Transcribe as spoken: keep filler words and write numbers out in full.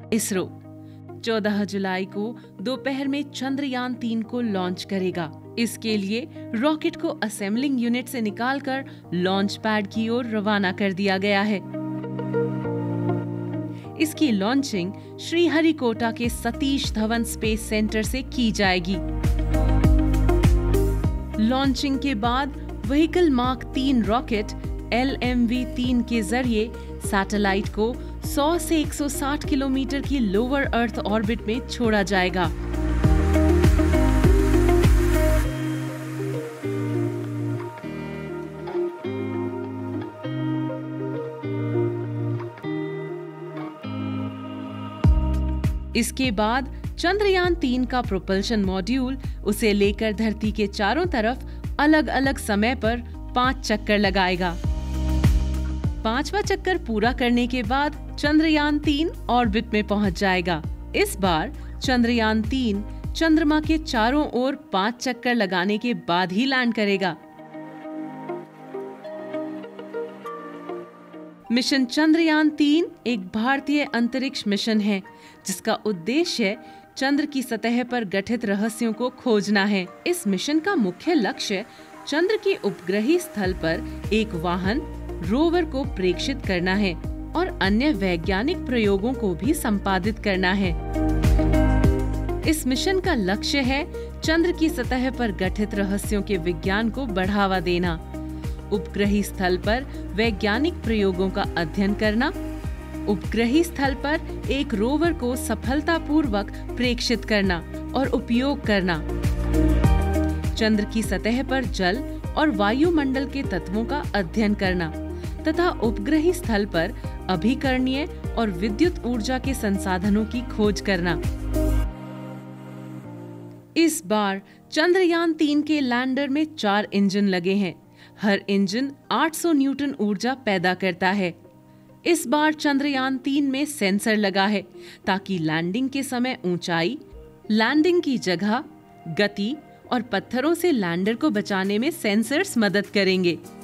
इसरो चौदह जुलाई को दोपहर में चंद्रयान तीन को लॉन्च करेगा। इसके लिए रॉकेट को असेंबलिंग यूनिट से निकालकर लॉन्च पैड की ओर रवाना कर दिया गया है। इसकी लॉन्चिंग श्रीहरिकोटा के सतीश धवन स्पेस सेंटर से की जाएगी। लॉन्चिंग के बाद व्हीकल मार्क तीन रॉकेट एल एम वी तीन के जरिए सैटेलाइट को सौ से एक सौ साठ किलोमीटर की लोअर अर्थ ऑर्बिट में छोड़ा जाएगा। इसके बाद चंद्रयान तीन का प्रोपल्शन मॉड्यूल उसे लेकर धरती के चारों तरफ अलग अलग समय पर पांच चक्कर लगाएगा। पांचवा चक्कर पूरा करने के बाद चंद्रयान तीन ऑर्बिट में पहुंच जाएगा। इस बार चंद्रयान तीन चंद्रमा के चारों ओर पांच चक्कर लगाने के बाद ही लैंड करेगा। मिशन चंद्रयान तीन एक भारतीय अंतरिक्ष मिशन है जिसका उद्देश्य चंद्र की सतह पर गठित रहस्यों को खोजना है। इस मिशन का मुख्य लक्ष्य चंद्र के उपग्रही स्थल पर एक वाहन रोवर को प्रेक्षित करना है और अन्य वैज्ञानिक प्रयोगों को भी संपादित करना है। इस मिशन का लक्ष्य है चंद्र की सतह पर गठित रहस्यों के विज्ञान को बढ़ावा देना, उपग्रही स्थल पर वैज्ञानिक प्रयोगों का अध्ययन करना, उपग्रही स्थल पर एक रोवर को सफलतापूर्वक प्रेक्षित करना और उपयोग करना, चंद्र की सतह पर जल और वायुमंडल के तत्वों का अध्ययन करना तथा उपग्रही स्थल पर अभिकरणीय और विद्युत ऊर्जा के संसाधनों की खोज करना। इस बार चंद्रयान तीन के लैंडर में चार इंजन लगे हैं। हर इंजन आठ सौ न्यूटन ऊर्जा पैदा करता है। इस बार चंद्रयान तीन में सेंसर लगा है ताकि लैंडिंग के समय ऊंचाई, लैंडिंग की जगह, गति और पत्थरों से लैंडर को बचाने में सेंसर्स मदद करेंगे।